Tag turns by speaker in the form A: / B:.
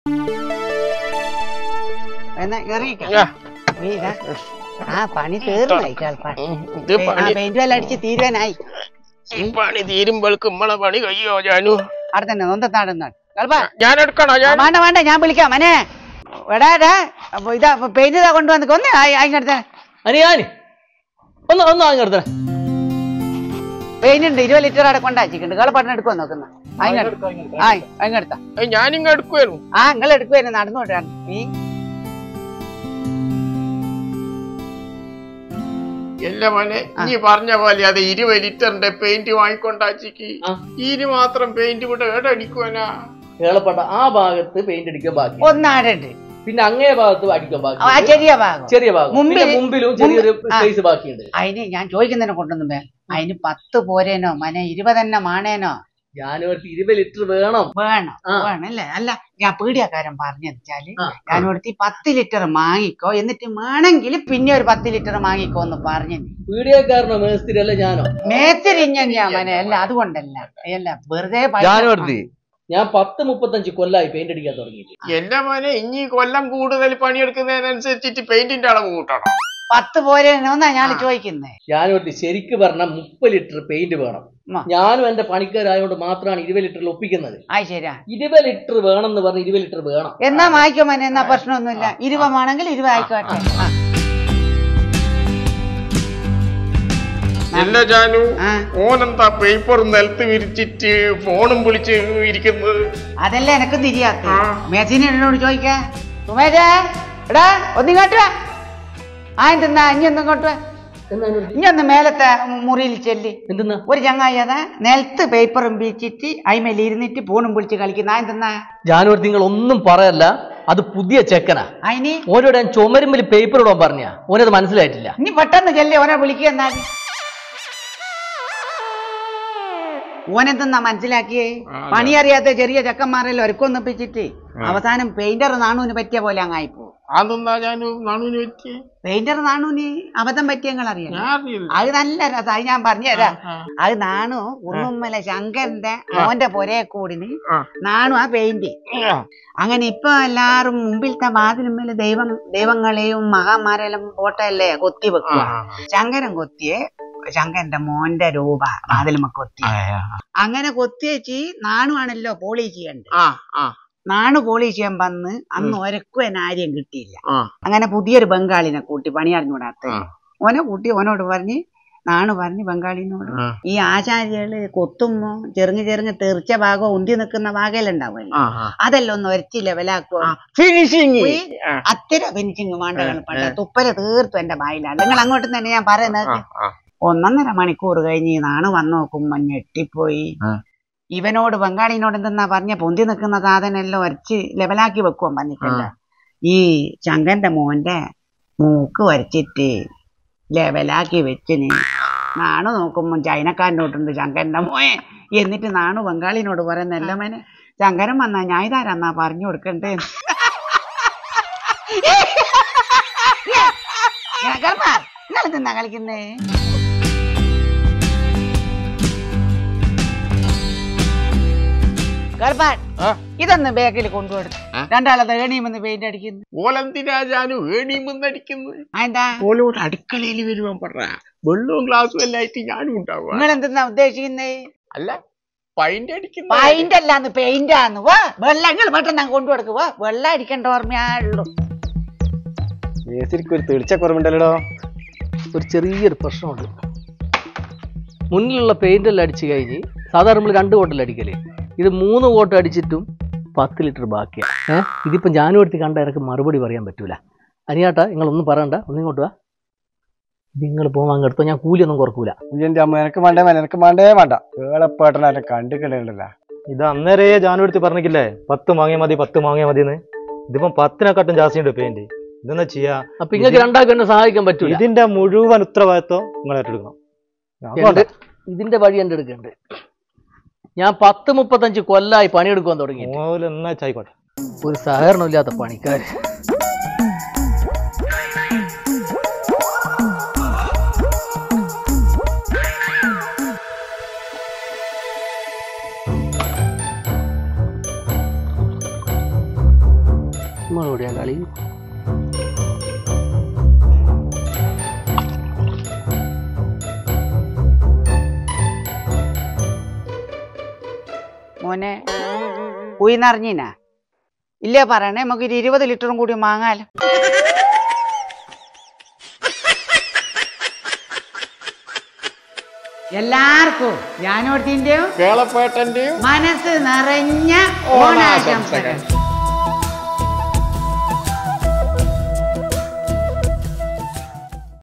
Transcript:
A: എന്നാ ആ പണി തീർന്നായി പെയിന്റ് എല്ലാം അടിച്ച് തീരുവാനായി.
B: പണി തീരുമ്പോഴേക്ക് നമ്മളെ പണി കഴിയോ ജാനു?
A: അവിടെ തന്നെ നൊന്തത്താടുന്നാണ്.
B: ഞാൻ എടുക്കണോ?
A: വേണ്ട വേണ്ട, ഞാൻ വിളിക്കാം. മനെ എടാ ഇതാ പെയിന്റ് ഇതാ കൊണ്ടുവന്ന് ഒന്ന് അതിനടുത്ത പെയിന്റ് ഉണ്ട്. 20 ലിറ്റർ അവിടെ കൊണ്ടാച്ചിട്ടുണ്ട്. കളപ്പാട്ടിന് എടുക്കുവാൻ നോക്കുന്ന അതിനടുത്താ
B: ഞാനിങ്ങ എടുക്കുവായിരുന്നു.
A: നിങ്ങൾ എടുക്കുവായിരുന്നു നടന്നോട്ടാണ് നീ.
B: എല്ലാ മോനെ നീ പറഞ്ഞ പോലെ അത് 20 ലിറ്ററിന്റെ പെയിന്റ് വാങ്ങിക്കൊണ്ടാച്ചിക്ക് ഇനി മാത്രം പെയിന്റ് ഇവിടെ ഏടടിക്കുവാനാ?
C: കേളപ്പെട്ട ആ ഭാഗത്ത് പെയിന്റ് അടിക്കാൻ ബാക്കി
A: ഒന്നാടുണ്ട്.
C: പിന്നെ അങ്ങേ ഭാഗത്ത് അടിക്കാൻ ബാക്കി ചെറിയ ഭാഗം മുമ്പിലും ചെറിയൊരു സ്പേസ് ബാക്കിയുണ്ട്.
A: അതിന് ഞാൻ ചോദിക്കുന്നതിനെ കൊണ്ടൊന്നും അതിന് 10 പോരേനോ മനെ 20 തന്നെ മാണേനോ?
C: ഞാനോടത്ത് 20 ലിറ്റർ വേണം
A: അല്ലേ? അല്ല ഞാൻ പീടിയക്കാരൻ പറഞ്ഞെച്ചാല് ഞാനോടത്ത് 10 ലിറ്റർ വാങ്ങിക്കോ, എന്നിട്ട് വേണമെങ്കിൽ പിന്നെ ഒരു 10 ലിറ്റർ വാങ്ങിക്കോ എന്ന് പറഞ്ഞു.
C: പീടിയക്കാരനോ മേസ്തിരി അല്ല ഞാനോ?
A: മേസ്തിരി ഞാൻ മനെ അല്ല, അതുകൊണ്ടല്ല അല്ല വെറുതെ
C: ഞാൻ 10-35 കൊല്ലായി പെയിന്റ് അടിക്കാൻ തുടങ്ങിയിട്ട്.
B: എന്റെ മോനെ ഇനി കൊല്ലം കൂടുതൽ പണിയെടുക്കുന്നതിനനുസരിച്ചിട്ട് പെയിന്റിന്റെ അളവ് കൂട്ടണം.
A: 10 പോരെന്നാ ഞാൻ ചോദിക്കുന്നേ.
C: ഞാനോട് ശരിക്ക് പറഞ്ഞ 30 ലിറ്റർ പെയിന്റ് വേണം. ഞാനും എന്റെ പണിക്കാരായോണ്ട് മാത്രമാണ് 20 ലിറ്ററിൽ ഒപ്പിക്കുന്നത്. 20 ലിറ്റർ വേണം എന്ന് പറഞ്ഞ് 20 ലിറ്റർ വേണം.
A: എന്നാ വായിക്കോ മനെ, എന്നാ പ്രശ്നമൊന്നുമില്ല. 20 വേണമെങ്കിൽ 20 ആയിക്കോട്ടെ.
B: എല്ലാ ജാനു ഓനെന്താ പേപ്പർ നിലത്ത് വിരിച്ചിട്ട് ഫോണും വിളിച്ച് ഇരിക്കുന്നത്?
A: അതല്ല എനക്ക് തിരിയാത്ത മേസിനോട് ചോദിക്കാ. സുമേഷേ എടാ ഒന്നിങ്ങോട്ട് എന്തെന്നാ ഇങ്ങോട്ട് ഇഞ്ഞൊന്ന് മേലത്തെ മുറിയിൽ ചെല്ലി.
C: എന്തെന്നാ
A: ഒരു ചങ്ങായി അതാ നിലത്ത് പേപ്പറും വീച്ചിട്ട് അയിമേൽ ഇരുന്നിട്ട് ഫോണും വിളിച്ച് കളിക്കുന്ന എന്തെന്നാ?
C: ജാനുവരി നിങ്ങൾ ഒന്നും പറയല്ല, അത് പുതിയ ചെക്കനാ.
A: അതിന്
C: ഓനോട് ഞാൻ ചുമരുമ്പിൽ പേപ്പർ ഇടാൻ പറഞ്ഞ ഓനത് മനസ്സിലായിട്ടില്ല.
A: ഇനി പെട്ടെന്ന് ചെല്ലി ഓനെ വിളിക്കുക. എന്നാൽ ഓനെന്തെന്നാ മനസ്സിലാക്കിയേ? പണിയറിയാത്ത ചെറിയ ചെക്കന്മാരെല്ലാം ഒരുക്കൊന്നിപ്പിച്ചിട്ട് അവസാനം പെയിന്റർ നാണൂന് പറ്റിയ പോലെ അങ്ങായിപ്പോ. പെയിന്റർ നാണൂന് അബദ്ധം പറ്റിയങ്ങൾ അറിയാം. അത് നല്ല രസം. അത് ഞാൻ പറഞ്ഞുതരാം. അത് നാണു ഉണ്ണുമ്മല ശങ്കരന്റെ മോന്റെ പൊരയെ കൂടിന് നാണു ആ പെയിന്റ്. അങ്ങനെ ഇപ്പൊ എല്ലാരും മുമ്പിലത്തെ വാതിലുമ്മേല് ദൈവങ്ങളെയും മഹാന്മാരെല്ലാം ഫോട്ടോയല്ലേ കൊത്തി വെക്കുക. ശങ്കരൻ കൊത്തിയെ ശങ്കരന്റെ മോന്റെ രൂപ വാതിലുമ്മ കൊത്തി. അങ്ങനെ കൊത്തിയേച്ചി നാണുവാണല്ലോ പോളിഷ് ചെയ്യണ്ടത്. നാണു പോളിഷ് ചെയ്യാൻ വന്ന് അന്ന് ഒരക്കും ആരെയും കിട്ടിയില്ല. അങ്ങനെ പുതിയൊരു ബംഗാളിനെ കൂട്ടി പണി അറിഞ്ഞൂടാത്ത ഓനെ കൂട്ടി ഓനോട് പറഞ്ഞ് നാണു പറഞ്ഞ് ബംഗാളിനോട് ഈ ആചാര്യകള് കൊത്തുമ്പോ ചെറുങ്ങ് തെറിച്ച ഭാഗം ഉന്തി നിൽക്കുന്ന ഭാഗയിലുണ്ടാവുമല്ലോ, അതെല്ലാം ഒന്ന് ഒരച്ച് ലെവലാക്കുക. ഫിനിഷിങ് അത്തിര ഫിനിഷിങ് വേണ്ട പണ്ട തുപ്പര തീർത്തു എന്റെ വായിലാണ്. നിങ്ങൾ അങ്ങോട്ട് തന്നെ ഞാൻ പറയുന്നത്. 1.5 മണിക്കൂർ കഴിഞ്ഞ് നാണു വന്നു നോക്കുമ്പോ ഞെട്ടിപ്പോയി. ഇവനോട് ബംഗാളിനോട് എന്തെന്നാ പറഞ്ഞ പൊന്തി നിൽക്കുന്ന സാധനം വരച്ച് ലെവലാക്കി വെക്കുവാൻ പറഞ്ഞിട്ടില്ല. ഈ ശങ്കരന്റെ മോന്റെ മൂക്ക് വരച്ചിട്ട് ലെവലാക്കി വെച്ചിന്. നാണു നോക്കുമ്പോ ചൈനക്കാരനോട്ടുണ്ട് ശങ്കരന്റെ മോയെ. എന്നിട്ട് നാണു ബംഗാളിനോട് പറയുന്നല്ല മോനെ ശങ്കരൻ വന്നാ ഞാൻ ഇതാരാന്നാ പറഞ്ഞു കൊടുക്കണ്ടേ? നിങ്ങളെന്താ കളിക്കുന്നേ? ഇതൊന്ന് ബാക്കിൽ കൊണ്ടുപോടും. രണ്ടാളത്തെ ഏണിയുമെന്ന് പെയിന്റ് അടിക്കുന്നു.
B: ഓലോട് അടുക്കളയിൽ വരുവാൻ പറ. വെള്ളവും ഗ്ലാസും എല്ലായിട്ട് ഞാനും ഉണ്ടാവും.
A: നിങ്ങൾ എന്തെന്നാ ഉദ്ദേശിക്കുന്നേ?
B: അല്ല പെയിന്റ് അടിക്കുന്നു.
A: പെയിന്റ് അല്ലാന്ന് പെയിന്റാന്ന്. വെള്ളങ്ങൾ പെട്ടെന്ന് കൊണ്ടുകൊടുക്കുക. വെള്ളം അടിക്കേണ്ട ഓർമ്മയുള്ളൂ.
D: ഒരു തെളിച്ചക്കുറവുണ്ടല്ലോ.
C: ഒരു ചെറിയൊരു പ്രശ്നമുണ്ട്. മുന്നിലുള്ള പെയിന്റ് എല്ലാം അടിച്ചു കഴിഞ്ഞ് സാധാരണ നമ്മൾ 2 കോട്ടല്ല അടിക്കല്. ഇത് 3 കോട്ട് അടിച്ചിട്ടും 10 ലിറ്റർ ബാക്കിയാണ്. ഇതിപ്പം ജാനുവരി കണ്ട എനിക്ക് മറുപടി പറയാൻ പറ്റൂല. അനിയാട്ടാ നിങ്ങളൊന്നും പറയണ്ട, ഒന്നിങ്ങോട്ട് വാ. നിങ്ങൾ പോകാൻ എടുത്തോ, ഞാൻ കൂലിയൊന്നും കുറക്കൂല.
D: എന്റെ അമ്മ എനിക്ക് വേണ്ടേ വേണ്ട. കേളപ്പേട്ടനെ കണ്ടിട്ടുണ്ടല്ലോ.
E: ഇത് അന്നേരേ ജാനുവരി പറഞ്ഞില്ലേ 10 വാങ്ങിയാൽ മതി 10 വാങ്ങിയാൽ മതിന്ന്. ഇതിപ്പം 10നെക്കാട്ടും ജാസ്തി ഉണ്ട് പെയിന്റ്. ഇതെന്നാ ചെയ്യാ?
C: അപ്പൊ നിങ്ങൾക്ക് രണ്ടാൾക്കും എന്നെ സഹായിക്കാൻ പറ്റൂല.
E: ഇതിന്റെ മുഴുവൻ ഉത്തരവാദിത്വം നിങ്ങൾ ഏറ്റെടുക്കണം.
C: ഇതിന്റെ വഴി എന്റെ എടുക്കണ്ട്. ഞാൻ 10-35 കൊല്ലായി പണിയെടുക്കാൻ തുടങ്ങി.
E: ആയിക്കോട്ടെ.
C: ഒരു സഹകരണം ഇല്ലാത്ത പണിക്കാര്. നമ്മളോടെയാ കളി.
A: മോനെ കുയിന്നറിഞ്ഞിനാ ഇല്ലേ പറയണേ, നമുക്ക് 20 ലിറ്ററും കൂടി വാങ്ങാലോ. എല്ലാവർക്കും ജാനുവത്തിന്റെയും
B: കേളപ്പേട്ടന്റെയും
A: മനസ്സ് നിറഞ്ഞ ഓണാശംസകൾ.